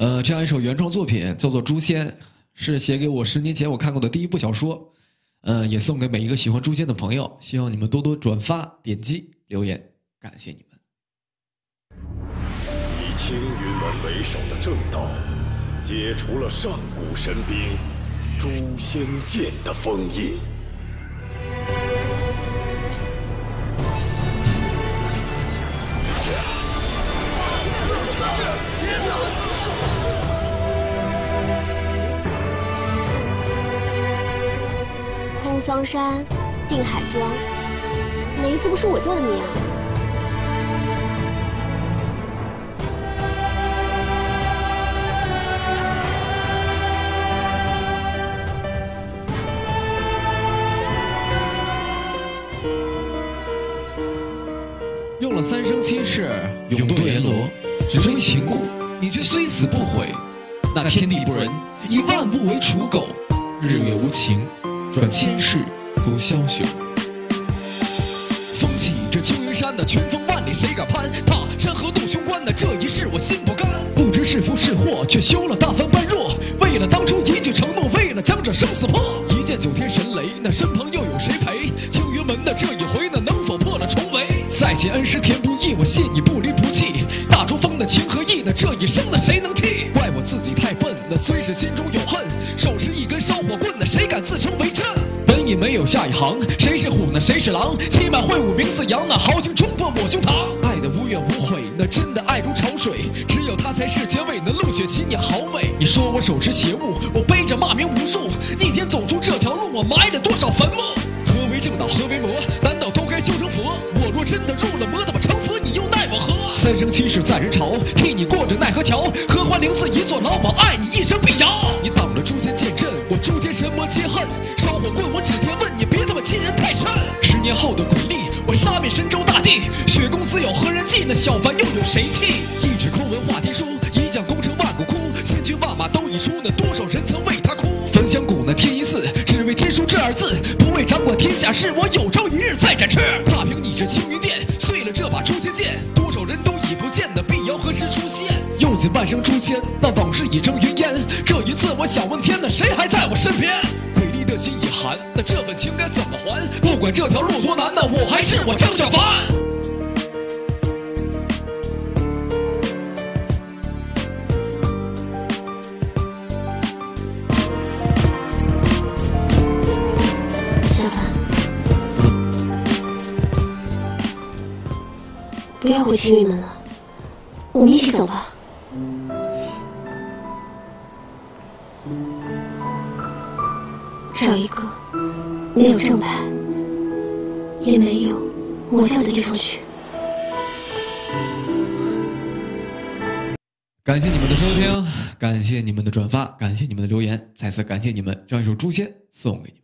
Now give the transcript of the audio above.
这样一首原创作品叫做《诛仙》，是写给我10年前我看过的第一部小说。也送给每一个喜欢诛仙的朋友，希望你们多多转发、点击、留言，感谢你们。 以青云门为首的正道，解除了上古神兵诛仙剑的封印。 空桑山，定海庄，哪一次不是我救的你啊？ 用了3生7世，永堕阎罗，只生情故，你却虽死不悔。那天地不仁，以万物为刍狗，日月无情，转千世不枭雄。风起这青云山的群峰万里，谁敢攀？踏山河渡雄关的这一世，我心不甘。不知是福是祸，却修了大凡般若。为了当初一句承诺，为了将这生死破。一剑9天神雷，那身旁又有谁陪？青云门的这一回，那能否破了重围？再谢恩师田不易，我谢你不离不弃。大珠峰的情和义，那这一生的谁能替？怪我自己太笨，那虽是心中有恨，手持一根烧火棍，那谁敢自称为真？本已没有下一行，谁是虎，那谁是狼？骑马挥舞名似扬，那豪情冲破我胸膛。爱的无怨无悔，那真的爱如潮水，只有他才是结尾，那陆雪琪你好美。你说我手持邪物，我背着骂名无数，一天走出这条路，我埋了多少坟墓？何为正道，何为魔？难道都该修成佛？我若真的入了魔，那么成佛你又奈我何？3生7世在人潮，替你过着奈何桥。合欢陵寺一座牢，我爱你一生必摇。你挡了诛仙剑阵，我诸天神魔皆恨。烧火棍我指天问，你别他妈欺人太甚。10年后的鬼力，我杀灭神州大地。雪公子有何人忌？那小凡又有谁替？一纸空文化天书，一将功成万骨枯。千军万马都已出，那多少人曾为他哭？焚香谷那天一寺，只为天书这2字，不为掌管天下事。我有朝一日再展翅，踏平你这青云殿，碎了这把诛仙剑。多少人都已不见，那碧瑶何时出现？用尽半生诛仙，那往事已成云烟。这一次我想问天，那谁还在我身边？鬼力的心已寒，那这份情该怎么还？不管这条路多难，那我还是我张小凡。 小凡，不要回青云门了，我们一起走吧。找一个没有正牌，也没有魔教的地方去。 感谢你们的收听，感谢你们的转发，感谢你们的留言，再次感谢你们，让一首《诛仙》送给你们。